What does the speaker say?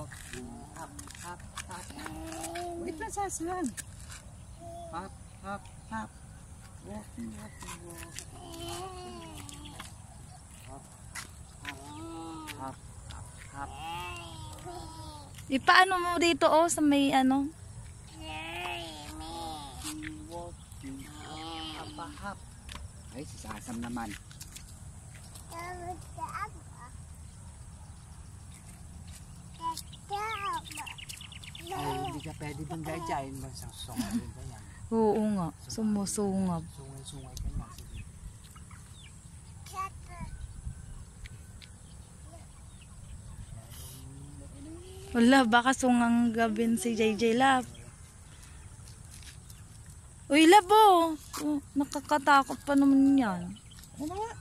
walking, hop, hop, hop. Wait lang, Sasan. Hop, hop, hop. Walking, walking, walking. Hop, hop, hop, hop, hop. Ipaano mo dito sa may ano? Walking, hop, hop, hop. Ay, si Sasam naman. Ay, hindi ka pwede bang gaya-gayain ba sa sungay ba yan? Oo nga, sumusungab. Sungay-sungay ka na. Sige. Wala, baka sungang gabin si JJ Lab. Uy, Lab nakakatakot pa naman yan. Ano nga?